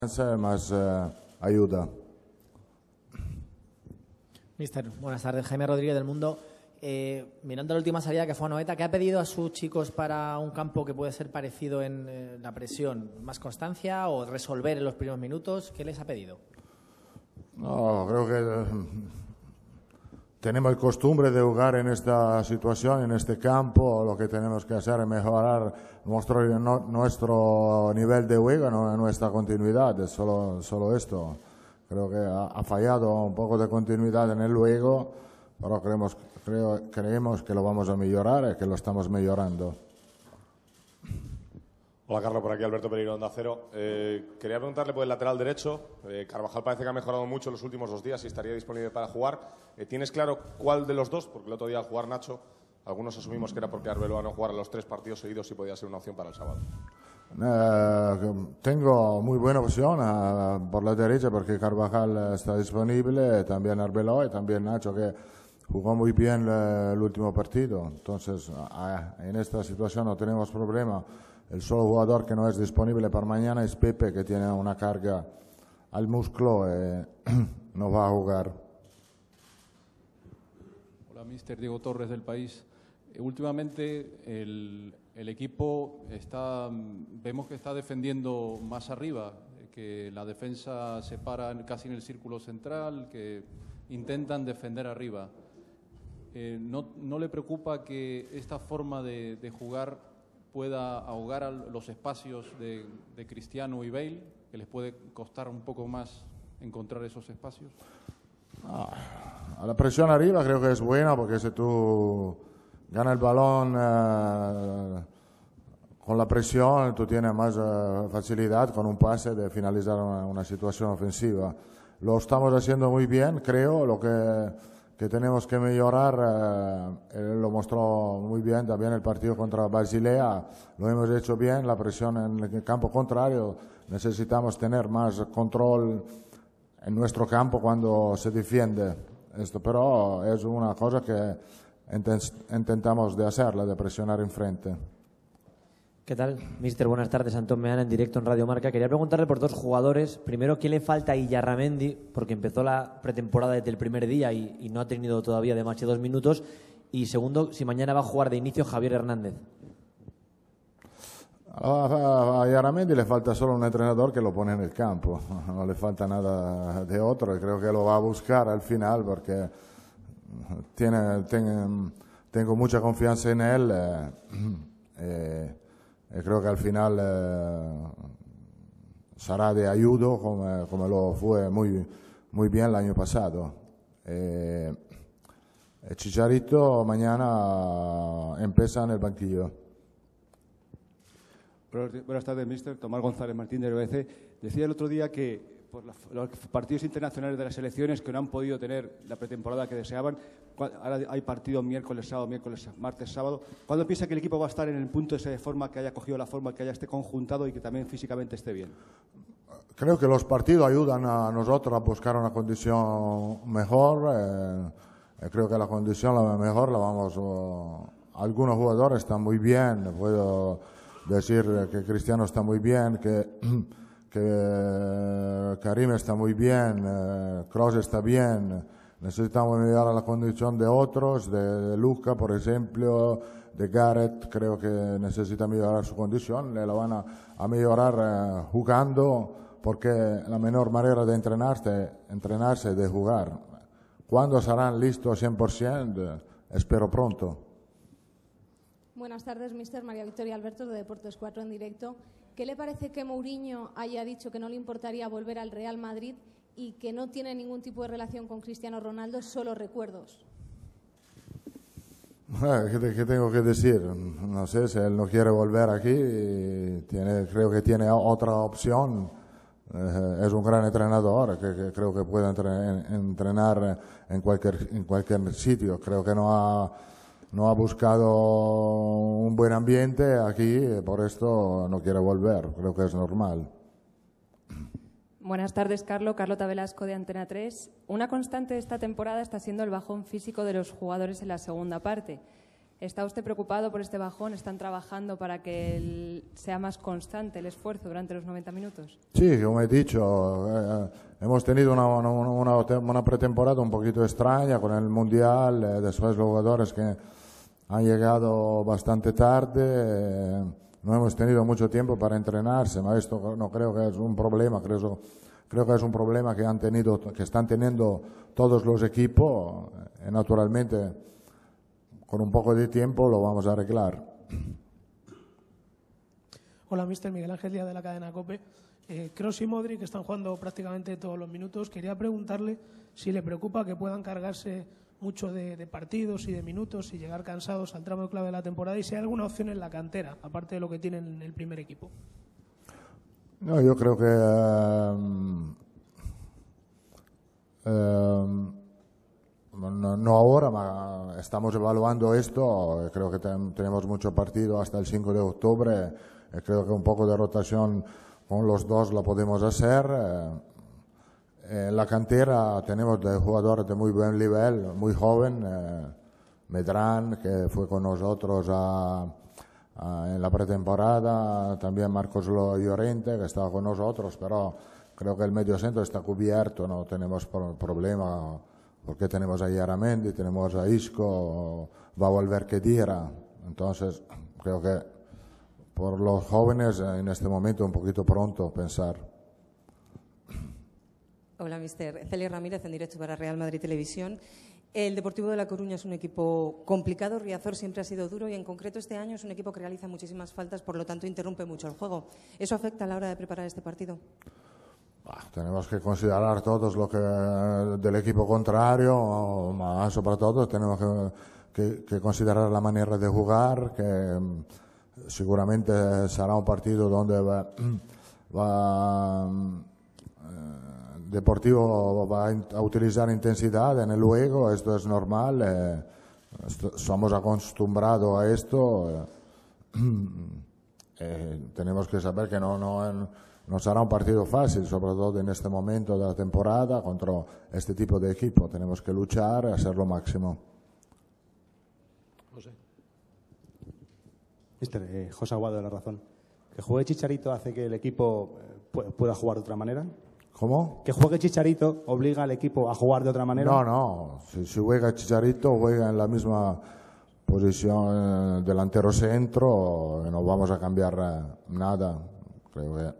más ayuda. Mister, buenas tardes. Jaime Rodríguez del Mundo. Mirando la última salida que fue a Noeta, ¿qué ha pedido a sus chicos para un campo que puede ser parecido en la presión? ¿Más constancia o resolver en los primeros minutos? ¿Qué les ha pedido? No, creo que tenemos costumbre de jugar en esta situación, en este campo. Lo que tenemos que hacer es mejorar nuestro nivel de juego, no nuestra continuidad. Es solo esto. Creo que ha fallado un poco de continuidad en el juego, pero creemos que lo vamos a mejorar y que lo estamos mejorando. Hola Carlos, por aquí Alberto Pereiro, Onda Cero. Quería preguntarle por el lateral derecho. Carvajal parece que ha mejorado mucho en los últimos 2 días y estaría disponible para jugar. ¿Tienes claro cuál de los dos? Porque el otro día al jugar Nacho, algunos asumimos que era porque Arbeloa no jugara los 3 partidos seguidos y podía ser una opción para el sábado. Tengo muy buena opción por la derecha porque Carvajal está disponible, también Arbeloa y también Nacho, que jugó muy bien el último partido. Entonces, en esta situación no tenemos problema. El solo jugador que no es disponible para mañana es Pepe, que tiene una carga al músculo y no va a jugar. Hola, mister Diego Torres del País. Últimamente el equipo vemos que está defendiendo más arriba, que la defensa se para casi en el círculo central, que intentan defender arriba. ¿No le preocupa que esta forma de jugar pueda ahogar a los espacios de Cristiano y Bale, que les puede costar un poco más encontrar esos espacios? La presión arriba creo que es buena, porque si tú ganas el balón con la presión, tú tienes más facilidad con un pase de finalizar una situación ofensiva. Lo estamos haciendo muy bien, creo. Lo que tenemos que mejorar, lo mostró muy bien también el partido contra Basilea. Lo hemos hecho bien, la presión en el campo contrario. Necesitamos tener más control en nuestro campo cuando se defiende. Pero es una cosa que intentamos de hacerla, de presionar enfrente. ¿Qué tal, mister? Buenas tardes, Antón Meana en directo en Radio Marca. Quería preguntarle por 2 jugadores. Primero, ¿qué le falta a Illarramendi? Porque empezó la pretemporada desde el primer día y no ha tenido todavía demasiados minutos. Y segundo, si mañana va a jugar de inicio Javier Hernández. A Illarramendi le falta solo un entrenador que lo pone en el campo. No le falta nada de otro. Creo que lo va a buscar al final porque tengo mucha confianza en él. Creo que al final será de ayuda como lo fue muy bien el año pasado. Chicharito mañana empieza en el banquillo. Buenas tardes, mister. Tomás González Martín del BBC. Decía el otro día que por los partidos internacionales de las selecciones que no han podido tener la pretemporada que deseaban, ahora hay partido miércoles, sábado, miércoles, martes, sábado. ¿Cuándo piensa que el equipo va a estar en el punto ese de forma, que haya cogido la forma, que haya esté conjuntado y que también físicamente esté bien? Creo que los partidos ayudan a nosotros a buscar una condición mejor. Creo que la condición la mejor la vamos. Algunos jugadores están muy bien. Puedo decir que Cristiano está muy bien, que Karim está muy bien, Kroos está bien. Necesitamos mejorar la condición de otros, de Luka, por ejemplo, de Gareth. Creo que necesita mejorar su condición. Le la van a mejorar jugando, porque la mejor manera de entrenarse es de jugar. ¿Cuándo serán listos 100%? Espero pronto. Buenas tardes, mister. María Victoria Alberto, de Deportes 4 en directo. ¿Qué le parece que Mourinho haya dicho que no le importaría volver al Real Madrid y que no tiene ningún tipo de relación con Cristiano Ronaldo, solo recuerdos? ¿Qué tengo que decir? No sé, si él no quiere volver aquí, creo que tiene otra opción. Es un gran entrenador, que creo que puede entrenar en cualquier sitio. Creo que no ha buscado un buen ambiente aquí, por esto no quiere volver. Creo que es normal. Buenas tardes, Carlota Velasco de Antena 3. Una constante de esta temporada está siendo el bajón físico de los jugadores en la segunda parte. ¿Está usted preocupado por este bajón? ¿Están trabajando para que sea más constante el esfuerzo durante los 90 minutos? Sí, como he dicho, hemos tenido una pretemporada un poquito extraña con el Mundial, después los jugadores que han llegado bastante tarde, no hemos tenido mucho tiempo para entrenarse, pero esto no creo que es un problema, creo que es un problema que están teniendo todos los equipos, y naturalmente con un poco de tiempo lo vamos a arreglar. Hola, mister Miguel Ángel Díaz de la cadena COPE. Kroos y Modric están jugando prácticamente todos los minutos. Quería preguntarle si le preocupa que puedan cargarse mucho de partidos y de minutos y llegar cansados al tramo clave de la temporada, y si hay alguna opción en la cantera, aparte de lo que tienen en el primer equipo. No, yo creo que no ahora, pero estamos evaluando esto. Creo que tenemos mucho partido hasta el 5 de octubre. Creo que un poco de rotación con los dos la podemos hacer. En la cantera tenemos de jugadores de muy buen nivel, muy joven. Medrán, que fue con nosotros en la pretemporada. También Marcos Llorente, que estaba con nosotros. Pero creo que el mediocentro está cubierto, no tenemos problema. Porque tenemos a Yaramendi, tenemos a Isco, va a volver Khedira. Entonces, creo que por los jóvenes en este momento un poquito pronto pensar. Hola, mister. Celia Ramírez, en directo para Real Madrid Televisión. El Deportivo de La Coruña es un equipo complicado, Riazor siempre ha sido duro y en concreto este año es un equipo que realiza muchísimas faltas, por lo tanto interrumpe mucho el juego. ¿Eso afecta a la hora de preparar este partido? Tenemos que considerar todos lo que del equipo contrario, más sobre todo tenemos que considerar la manera de jugar, que seguramente será un partido donde Deportivo va a utilizar intensidad en el juego, esto es normal, somos acostumbrados a esto, tenemos que saber que no será un partido fácil, sobre todo en este momento de la temporada, contra este tipo de equipo. Tenemos que luchar y hacer lo máximo. José. Mister, José Aguado de La Razón. ¿Que juegue Chicharito hace que el equipo pueda jugar de otra manera? ¿Cómo? ¿Que juegue Chicharito obliga al equipo a jugar de otra manera? No. Si juega Chicharito, juega en la misma posición delantero centro, no vamos a cambiar nada. Creo que...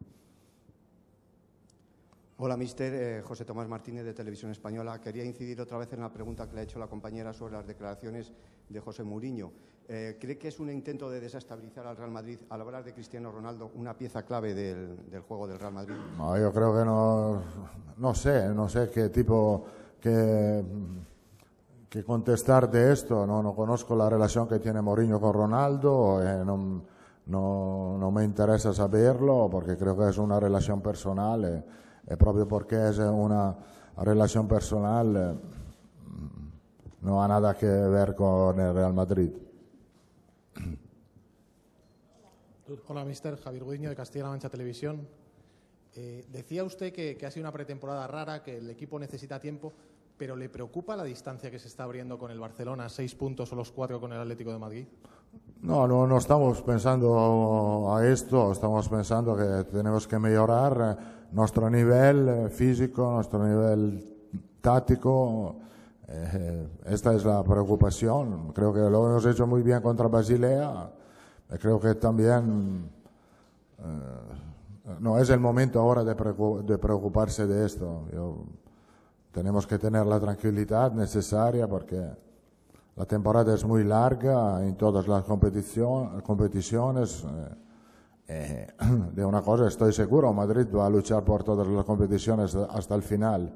Hola, mister. José Tomás Martínez, de Televisión Española. Quería incidir otra vez en la pregunta que le ha hecho la compañera sobre las declaraciones de José Mourinho. ¿Cree que es un intento de desestabilizar al Real Madrid al hablar de Cristiano Ronaldo, una pieza clave del juego del Real Madrid? No, yo creo que no sé qué tipo que contestar de esto. No conozco la relación que tiene Mourinho con Ronaldo. No me interesa saberlo porque creo que es una relación personal e proprio perché è una relazione personale non ha nada que ver con el Real Madrid. Hola, mister. Javier Gudiño, de Castilla-La Mancha Televisión. Decía usted que ha sido una pretemporada rara, que el equipo necesita tiempo, pero ¿le preocupa la distancia que se está abriendo con el Barcelona, 6 puntos o los 4 con el Atlético de Madrid? No estamos pensando a esto, estamos pensando que tenemos que mejorar nuestro nivel físico, nuestro nivel táctico. Esta es la preocupación. Creo que lo hemos hecho muy bien contra Basilea. Creo que también no es el momento ahora de preocuparse de esto. Tenemos que tener la tranquilidad necesaria porque la temporada es muy larga en todas las competiciones. De una cosa estoy seguro, Madrid va a luchar por todas las competiciones hasta el final.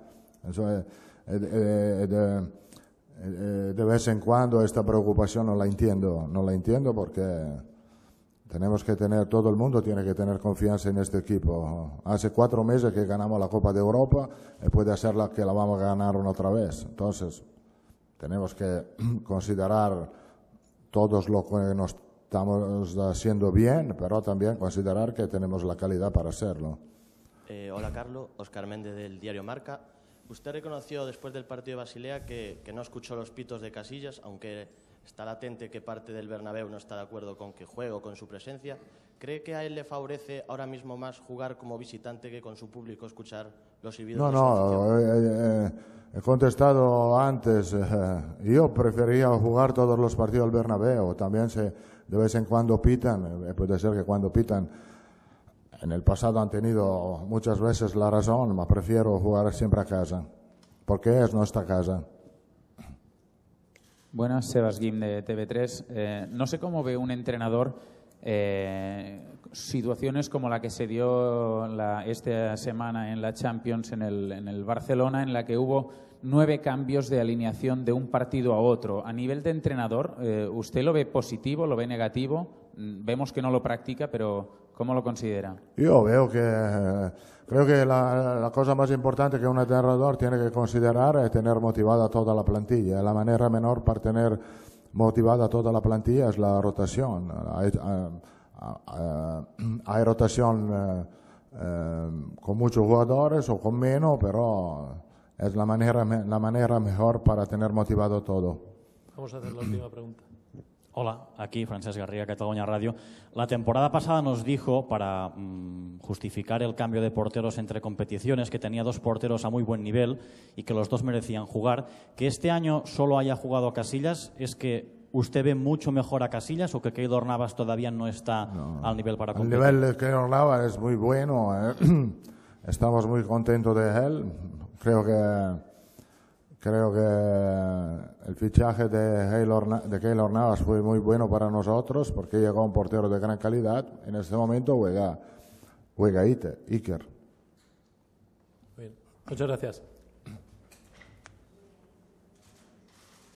De vez en cuando esta preocupación no la entiendo porque tenemos que todo el mundo tiene que tener confianza en este equipo. Hace 4 meses que ganamos la Copa de Europa y puede ser que la vamos a ganar otra vez. Entonces, tenemos que considerar todos lo que nos estamos haciendo bien, pero también considerar que tenemos la calidad para hacerlo. Hola, Carlos. Óscar Méndez, del diario Marca. Usted reconoció después del partido de Basilea que no escuchó los pitos de Casillas, aunque está latente que parte del Bernabéu no está de acuerdo con que juegue o con su presencia. ¿Cree que a él le favorece ahora mismo más jugar como visitante que con su público escuchar los silbidos de su afición? He contestado antes. Yo prefería jugar todos los partidos al Bernabéu. También de vez en cuando pitan, puede ser que cuando pitan en el pasado han tenido muchas veces la razón, pero prefiero jugar siempre a casa, porque es nuestra casa. Buenas, Sebas Guim de TV3. No sé cómo ve un entrenador situaciones como la que se dio esta semana en la Champions en el Barcelona, en la que hubo 9 cambios de alineación de un partido a otro. A nivel de entrenador, ¿usted lo ve positivo, lo ve negativo? Vemos que no lo practica, pero ¿cómo lo considera? Yo creo que la cosa más importante que un entrenador tiene que considerar es tener motivada toda la plantilla. La manera mejor para tener motivada toda la plantilla es la rotación. Hay rotación con muchos jugadores o con menos, pero es la manera mejor para tener motivado todo. Vamos a hacer la última pregunta. Hola, aquí Francesc Garriga, Cataluña Radio. La temporada pasada nos dijo, para justificar el cambio de porteros entre competiciones, que tenía 2 porteros a muy buen nivel y que los 2 merecían jugar. Que este año solo haya jugado a Casillas, ¿es que usted ve mucho mejor a Casillas o que Keylor Navas todavía no está al nivel para competir? El nivel de Keylor Navas es muy bueno. Estamos muy contentos de él. Creo que el fichaje de Keylor Navas fue muy bueno para nosotros porque llegó un portero de gran calidad. En este momento juega Iker. Bien. Muchas gracias.